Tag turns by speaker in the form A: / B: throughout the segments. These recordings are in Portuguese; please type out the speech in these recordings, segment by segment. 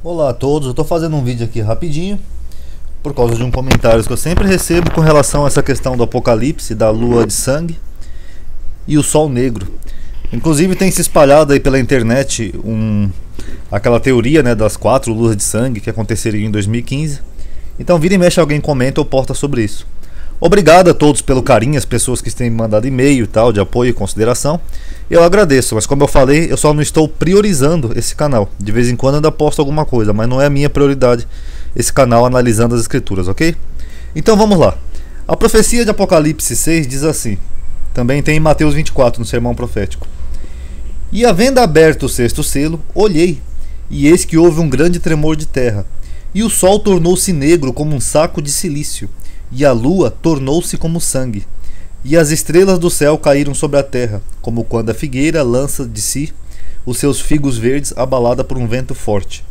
A: Olá a todos, eu estou fazendo um vídeo aqui rapidinho por causa de um comentário que eu sempre recebo com relação a essa questão do apocalipse, da lua de sangue e o sol negro. Inclusive tem se espalhado aí pela internet aquela teoria, né, das 4 luas de sangue que aconteceriam em 2015. Então vira e mexe alguém comenta ou posta sobre isso. Obrigado a todos pelo carinho, as pessoas que têm me mandado e-mail e tal, de apoio e consideração. Eu agradeço, mas como eu falei, eu só não estou priorizando esse canal. De vez em quando eu ainda posto alguma coisa, mas não é a minha prioridade esse canal analisando as escrituras, ok? Então vamos lá. A profecia de Apocalipse 6 diz assim, também tem em Mateus 24 no sermão profético. E havendo aberto o sexto selo, olhei, e eis que houve um grande tremor de terra, e o sol tornou-se negro como um saco de cilício, e a lua tornou-se como sangue, e as estrelas do céu caíram sobre a terra, como quando a figueira lança de si os seus figos verdes abalada por um vento forte.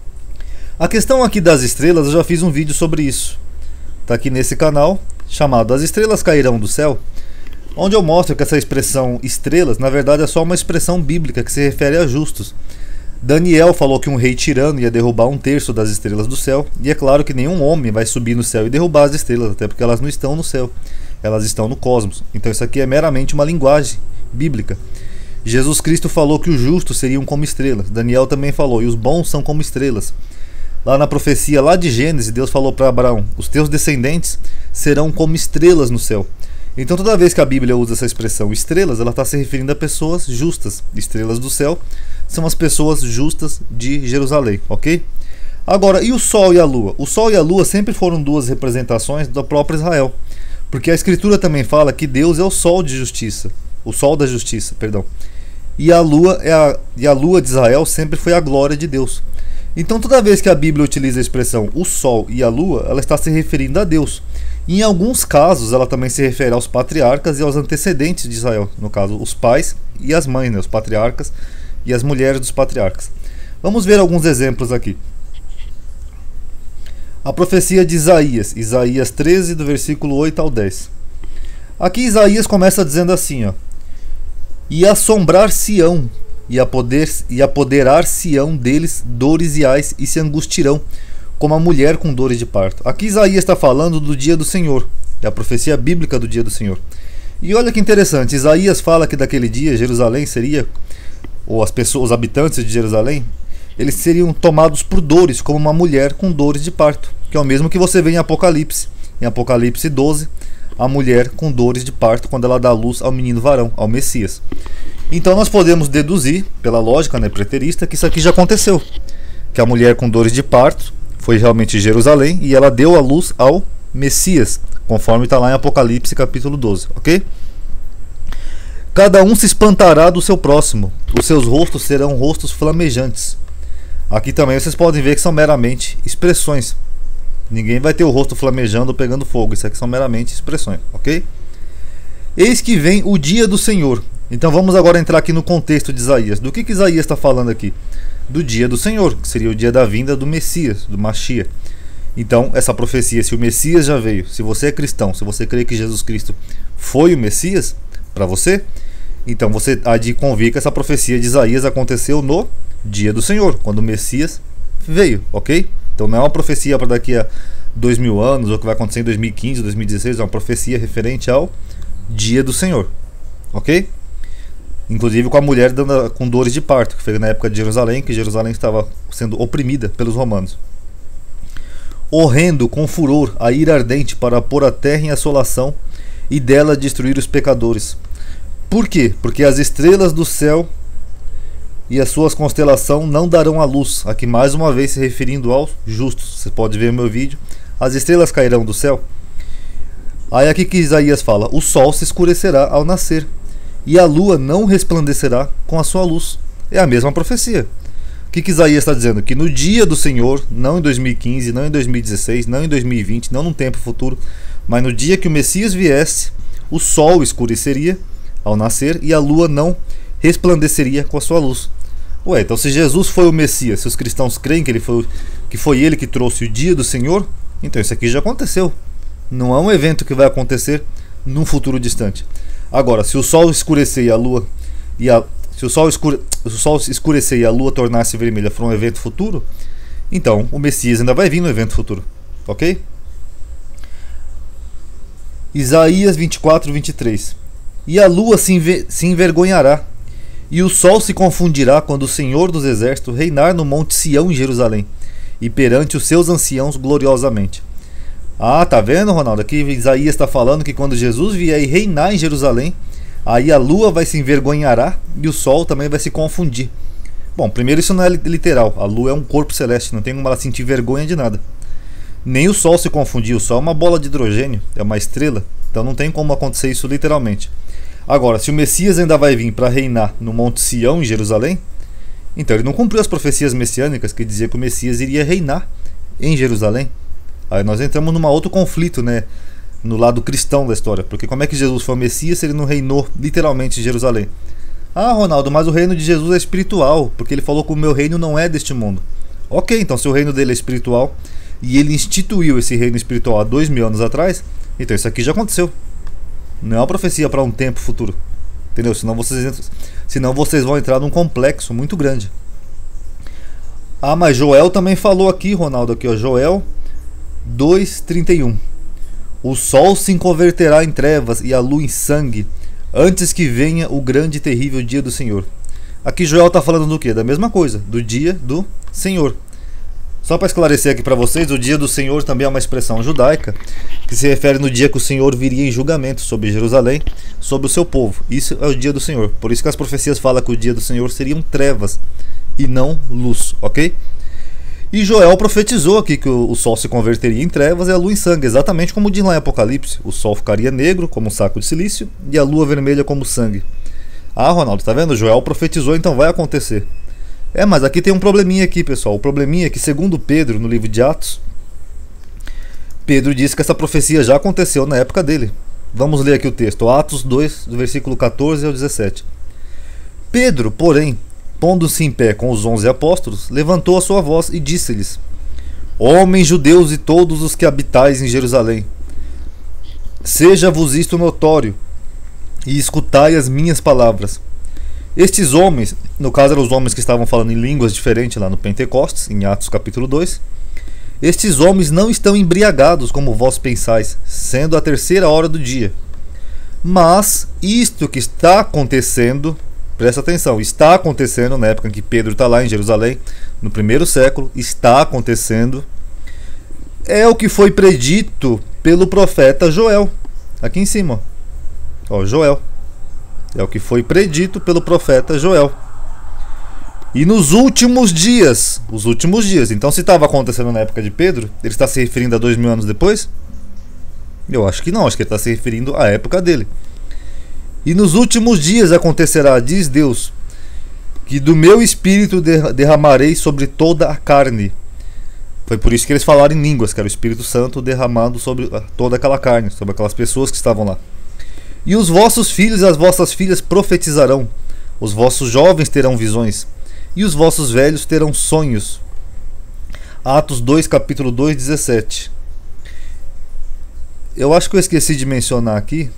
A: A questão aqui das estrelas, eu já fiz um vídeo sobre isso. Está aqui nesse canal, chamado As Estrelas Cairão do Céu, onde eu mostro que essa expressão estrelas, na verdade é só uma expressão bíblica que se refere a justos. Daniel falou que um rei tirano ia derrubar 1/3 das estrelas do céu, e é claro que nenhum homem vai subir no céu e derrubar as estrelas, até porque elas não estão no céu, elas estão no cosmos. Então isso aqui é meramente uma linguagem bíblica. Jesus Cristo falou que os justos seriam como estrelas, Daniel também falou, e os bons são como estrelas. Lá na profecia lá de Gênesis, Deus falou para Abraão, os teus descendentes serão como estrelas no céu. Então toda vez que a Bíblia usa essa expressão estrelas, ela está se referindo a pessoas justas. Estrelas do céu são as pessoas justas de Jerusalém, ok? Agora, e o sol e a lua? O sol e a lua sempre foram duas representações do próprio Israel. Porque a escritura também fala que Deus é o sol de justiça. O sol da justiça, perdão. E a lua de Israel sempre foi a glória de Deus. Então toda vez que a Bíblia utiliza a expressão o sol e a lua, ela está se referindo a Deus. Em alguns casos, ela também se refere aos patriarcas e aos antecedentes de Israel, no caso, os pais e as mães, né, os patriarcas e as mulheres dos patriarcas. Vamos ver alguns exemplos aqui. A profecia de Isaías, Isaías 13, do versículo 8 ao 10. Aqui Isaías começa dizendo assim, ó, e assombrar Sião, e apoderar Sião deles dores e ais, e se angustiarão, como a mulher com dores de parto. Aqui Isaías está falando do dia do Senhor, é a profecia bíblica do dia do Senhor. E olha que interessante, Isaías fala que daquele dia Jerusalém seria, ou as pessoas, os habitantes de Jerusalém, eles seriam tomados por dores, como uma mulher com dores de parto, que é o mesmo que você vê em Apocalipse. Em Apocalipse 12, a mulher com dores de parto quando ela dá luz ao menino varão, ao Messias. Então nós podemos deduzir, pela lógica, né, preterista, que isso aqui já aconteceu, que a mulher com dores de parto foi realmente Jerusalém e ela deu a luz ao Messias, conforme está lá em Apocalipse capítulo 12, ok? Cada um se espantará do seu próximo, os seus rostos serão rostos flamejantes. Aqui também vocês podem ver que são meramente expressões. Ninguém vai ter o rosto flamejando ou pegando fogo, isso aqui são meramente expressões, ok? Eis que vem o dia do Senhor. Então vamos agora entrar aqui no contexto de Isaías. Do que Isaías está falando aqui? Do dia do Senhor, que seria o dia da vinda do Messias, do Mashiach. Então, essa profecia, se o Messias já veio, se você é cristão, se você crê que Jesus Cristo foi o Messias para você, então você há de convir que essa profecia de Isaías aconteceu no dia do Senhor, quando o Messias veio, ok? Então não é uma profecia para daqui a 2000 anos, ou que vai acontecer em 2015, 2016, é uma profecia referente ao dia do Senhor, ok? Inclusive com a mulher com dores de parto, que foi na época de Jerusalém, que Jerusalém estava sendo oprimida pelos romanos. Horrendo com furor a ira ardente para pôr a terra em assolação e dela destruir os pecadores. Por quê? Porque as estrelas do céu e as suas constelações não darão a luz. Aqui mais uma vez se referindo aos justos. Você pode ver no meu vídeo. As estrelas cairão do céu. Aí aqui que Isaías fala, o sol se escurecerá ao nascer e a lua não resplandecerá com a sua luz. É a mesma profecia. O que Isaías está dizendo? Que no dia do Senhor, não em 2015, não em 2016, não em 2020, não num tempo futuro, mas no dia que o Messias viesse, o sol escureceria ao nascer e a lua não resplandeceria com a sua luz. Ué, então se Jesus foi o Messias, se os cristãos creem que foi ele que trouxe o dia do Senhor, então isso aqui já aconteceu. Não é um evento que vai acontecer num futuro distante. Agora, se o sol escurecer e a lua se o sol escurecer e a lua tornar-se vermelha for um evento futuro, Então, o Messias ainda vai vir no evento futuro, ok? Isaías 24, 23. E a lua se envergonhará, e o sol se confundirá quando o Senhor dos Exércitos reinar no monte Sião em Jerusalém, e perante os seus anciãos gloriosamente. Ah, tá vendo, Ronaldo? Aqui Isaías está falando que quando Jesus vier e reinar em Jerusalém, aí a lua vai se envergonhará e o sol também vai se confundir. Bom, primeiro isso não é literal, a lua é um corpo celeste, não tem como ela sentir vergonha de nada. Nem o sol se confundir, o sol é uma bola de hidrogênio, é uma estrela, então não tem como acontecer isso literalmente. Agora, se o Messias ainda vai vir para reinar no Monte Sião, em Jerusalém, então ele não cumpriu as profecias messiânicas que dizia que o Messias iria reinar em Jerusalém. Aí nós entramos num outro conflito, né, no lado cristão da história, porque como é que Jesus foi o Messias se ele não reinou literalmente em Jerusalém? Ah, Ronaldo, mas o reino de Jesus é espiritual, porque ele falou que o meu reino não é deste mundo. Ok, então se o reino dele é espiritual, e ele instituiu esse reino espiritual há 2000 anos atrás, então isso aqui já aconteceu. Não é uma profecia para um tempo futuro. Entendeu? Senão vocês vão entrar num complexo muito grande. Ah, mas Joel também falou aqui, Ronaldo, aqui, ó, Joel 2:31. O sol se converterá em trevas e a lua em sangue, antes que venha o grande e terrível dia do Senhor. Aqui Joel está falando do quê? Da mesma coisa, do dia do Senhor. Só para esclarecer aqui para vocês, o dia do Senhor também é uma expressão judaica que se refere no dia que o Senhor viria em julgamento sobre Jerusalém, sobre o seu povo. Isso é o dia do Senhor. Por isso que as profecias falam que o dia do Senhor seriam trevas e não luz, ok? E Joel profetizou aqui que o sol se converteria em trevas e a lua em sangue, exatamente como diz lá em Apocalipse. O sol ficaria negro como um saco de silício e a lua vermelha como sangue. Ah, Ronaldo, tá vendo? Joel profetizou, então vai acontecer. É, mas aqui tem um probleminha aqui, pessoal. O probleminha é que, segundo Pedro, no livro de Atos, Pedro diz que essa profecia já aconteceu na época dele. Vamos ler aqui o texto, Atos 2, do versículo 14 ao 17. Pedro, porém, pondo-se em pé com os 11 apóstolos, levantou a sua voz e disse-lhes: Homens judeus e todos os que habitais em Jerusalém, seja-vos isto notório, e escutai as minhas palavras. Estes homens, no caso eram os homens que estavam falando em línguas diferentes lá no Pentecostes, em Atos capítulo 2, estes homens não estão embriagados como vós pensais, sendo a 3ª hora do dia. Mas isto que está acontecendo, presta atenção, está acontecendo na época em que Pedro está lá em Jerusalém, no 1º século, está acontecendo, é o que foi predito pelo profeta Joel, aqui em cima, ó, Joel. É o que foi predito pelo profeta Joel. E nos últimos dias, então se estava acontecendo na época de Pedro, ele está se referindo a 2000 anos depois? Eu acho que não, acho que ele está se referindo à época dele. E nos últimos dias acontecerá, diz Deus, que do meu espírito derramarei sobre toda a carne. Foi por isso que eles falaram em línguas, que era o Espírito Santo derramado sobre toda aquela carne, sobre aquelas pessoas que estavam lá. E os vossos filhos e as vossas filhas profetizarão, os vossos jovens terão visões, e os vossos velhos terão sonhos. Atos 2, capítulo 2, 17. Eu acho que eu esqueci de mencionar aqui.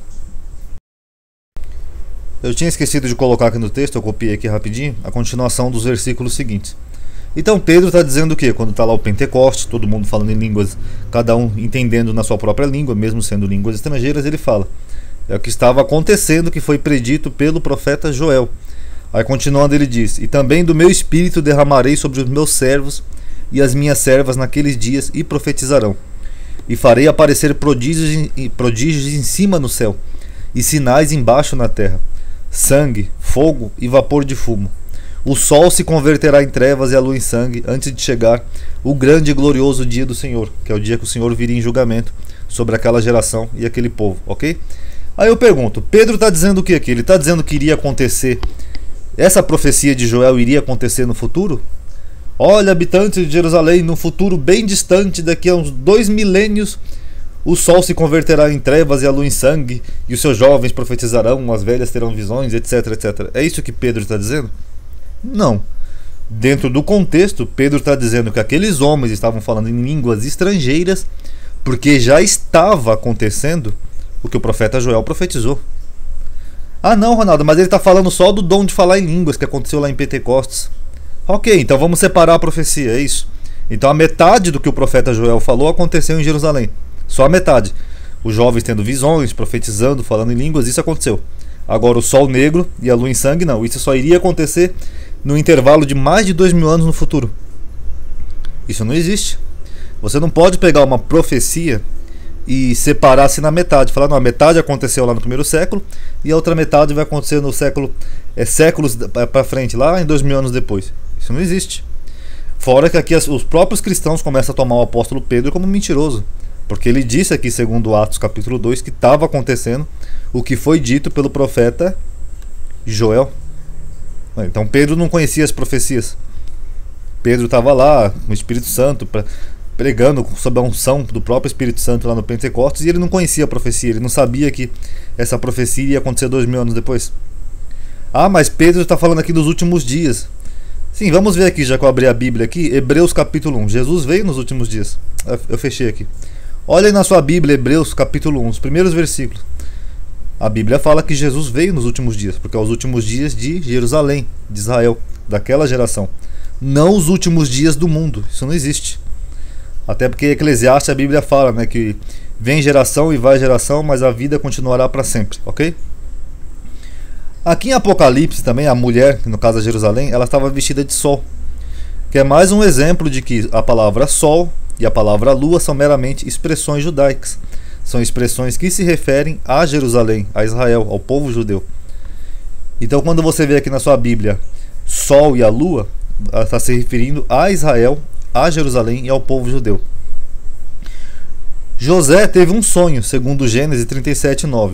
A: Eu tinha esquecido de colocar aqui no texto, eu copiei aqui rapidinho, a continuação dos versículos seguintes. Então Pedro está dizendo o quê? Quando está lá o Pentecostes, todo mundo falando em línguas, cada um entendendo na sua própria língua, mesmo sendo línguas estrangeiras, ele fala: é o que estava acontecendo, que foi predito pelo profeta Joel. Aí continuando ele diz: e também do meu espírito derramarei sobre os meus servos e as minhas servas naqueles dias, e profetizarão. E farei aparecer prodígios em cima no céu, e sinais embaixo na terra, sangue, fogo e vapor de fumo. O sol se converterá em trevas e a lua em sangue, antes de chegar o grande e glorioso dia do Senhor, que é o dia que o Senhor viria em julgamento sobre aquela geração e aquele povo, ok? Aí eu pergunto, Pedro está dizendo o que aqui? Ele está dizendo que iria acontecer, essa profecia de Joel iria acontecer no futuro? Olha, habitantes de Jerusalém, no futuro bem distante, daqui a uns 2 milênios, o sol se converterá em trevas e a lua em sangue, e os seus jovens profetizarão, as velhas terão visões, etc, etc. É isso que Pedro está dizendo? Não. Dentro do contexto, Pedro está dizendo que aqueles homens estavam falando em línguas estrangeiras, porque já estava acontecendo o que o profeta Joel profetizou. Ah não, Ronaldo, mas ele está falando só do dom de falar em línguas que aconteceu lá em Pentecostes. Ok, então vamos separar a profecia, é isso. Então a metade do que o profeta Joel falou aconteceu em Jerusalém. Só a metade. Os jovens tendo visões, profetizando, falando em línguas, isso aconteceu. Agora o sol negro e a lua em sangue não. Isso só iria acontecer no intervalo de mais de 2000 anos no futuro. Isso não existe. Você não pode pegar uma profecia e separar-se na metade. Falar, não, a metade aconteceu lá no primeiro século e a outra metade vai acontecer no século, séculos para frente, lá em 2000 anos depois. Isso não existe. Fora que aqui os próprios cristãos começam a tomar o apóstolo Pedro como mentiroso. Porque ele disse aqui, segundo Atos capítulo 2, que estava acontecendo o que foi dito pelo profeta Joel. Então Pedro não conhecia as profecias. Pedro estava lá com o Espírito Santo, pregando sob a unção do próprio Espírito Santo lá no Pentecostes, e ele não conhecia a profecia, ele não sabia que essa profecia ia acontecer 2000 anos depois. Ah, mas Pedro está falando aqui dos últimos dias. Sim, vamos ver aqui, já que eu abri a Bíblia aqui, Hebreus capítulo 1. Jesus veio nos últimos dias. Eu fechei aqui. Olha aí na sua Bíblia, Hebreus capítulo 1, os primeiros versículos. A Bíblia fala que Jesus veio nos últimos dias, porque é os últimos dias de Jerusalém, de Israel, daquela geração. Não os últimos dias do mundo, isso não existe. Até porque Eclesiastes, a Bíblia fala, né, que vem geração e vai geração, mas a vida continuará para sempre, ok? Aqui em Apocalipse também, a mulher, no caso de Jerusalém, ela estava vestida de sol, que é mais um exemplo de que a palavra sol e a palavra lua são meramente expressões judaicas. São expressões que se referem a Jerusalém, a Israel, ao povo judeu. Então quando você vê aqui na sua Bíblia sol e a lua, ela está se referindo a Israel, a Jerusalém e ao povo judeu. José teve um sonho, segundo Gênesis 37:9.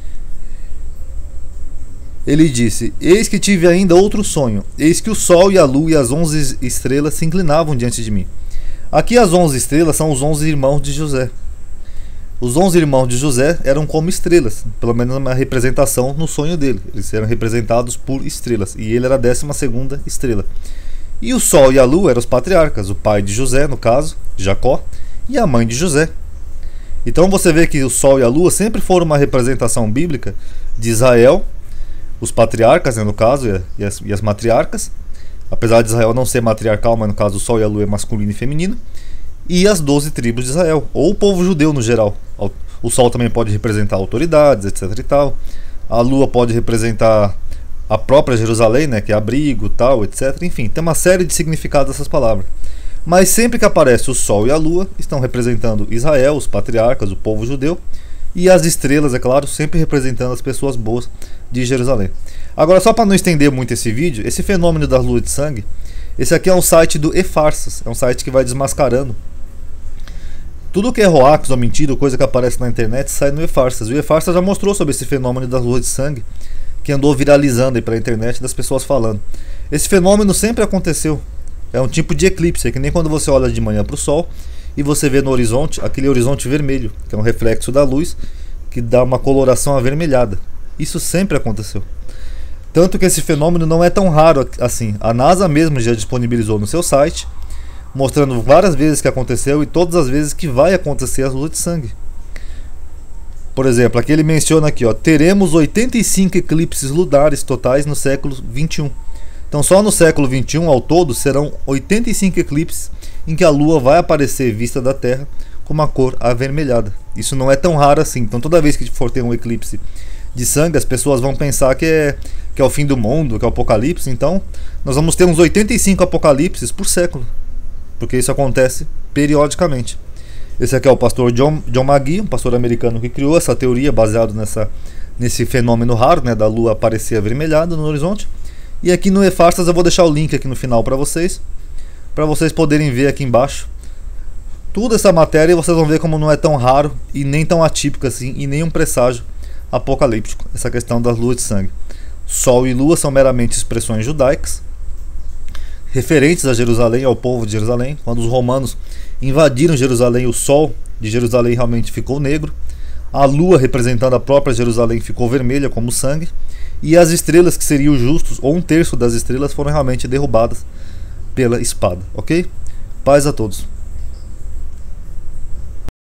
A: Ele disse: eis que tive ainda outro sonho, eis que o sol e a lua e as 11 estrelas se inclinavam diante de mim. Aqui as 11 estrelas são os 11 irmãos de José. Os 11 irmãos de José eram como estrelas, pelo menos uma representação no sonho dele. Eles eram representados por estrelas, e ele era a 12ª estrela. E o sol e a lua eram os patriarcas, o pai de José, no caso, Jacó, e a mãe de José. Então você vê que o sol e a lua sempre foram uma representação bíblica de Israel, os patriarcas, né, no caso, e as matriarcas, apesar de Israel não ser matriarcal, mas no caso o sol e a lua é masculino e feminino, e as 12 tribos de Israel, ou o povo judeu no geral. O sol também pode representar autoridades, etc e tal. A lua pode representar a própria Jerusalém, né, que é abrigo, tal, etc. Enfim, tem uma série de significados essas palavras. Mas sempre que aparece o sol e a lua, estão representando Israel, os patriarcas, o povo judeu, e as estrelas, é claro, sempre representando as pessoas boas de Jerusalém. Agora, só para não estender muito esse vídeo, esse fenômeno da lua de sangue, esse aqui é um site do E-Farsas, é um site que vai desmascarando tudo que é hoax ou mentira, coisa que aparece na internet, sai no E-Farsas. O E-Farsas já mostrou sobre esse fenômeno da lua de sangue, que andou viralizando aí pela internet, das pessoas falando. Esse fenômeno sempre aconteceu. É um tipo de eclipse, é que nem quando você olha de manhã para o sol e você vê no horizonte aquele horizonte vermelho, que é um reflexo da luz que dá uma coloração avermelhada. Isso sempre aconteceu. Tanto que esse fenômeno não é tão raro assim. A NASA mesmo já disponibilizou no seu site, mostrando várias vezes que aconteceu e todas as vezes que vai acontecer a lua de sangue. Por exemplo, aqui ele menciona aqui, ó, teremos 85 eclipses lunares totais no século 21. Então só no século 21 ao todo serão 85 eclipses em que a lua vai aparecer vista da Terra com uma cor avermelhada. Isso não é tão raro assim. Então toda vez que for ter um eclipse de sangue, as pessoas vão pensar que é o fim do mundo, que é o apocalipse. Então nós vamos ter uns 85 apocalipses por século, porque isso acontece periodicamente. Esse aqui é o pastor John McGee, um pastor americano que criou essa teoria baseado nesse fenômeno raro, né, da lua aparecer avermelhada no horizonte. E aqui no E-Farsas eu vou deixar o link aqui no final para vocês poderem ver aqui embaixo toda essa matéria, e vocês vão ver como não é tão raro e nem tão atípico assim, e nem um presságio apocalíptico, essa questão das luas de sangue. Sol e lua são meramente expressões judaicas referentes a Jerusalém, ao povo de Jerusalém. Quando os romanos invadiram Jerusalém, o sol de Jerusalém realmente ficou negro, a lua, representando a própria Jerusalém, ficou vermelha como sangue, e as estrelas, que seriam justos, ou um terço das estrelas, foram realmente derrubadas pela espada, ok? Paz a todos.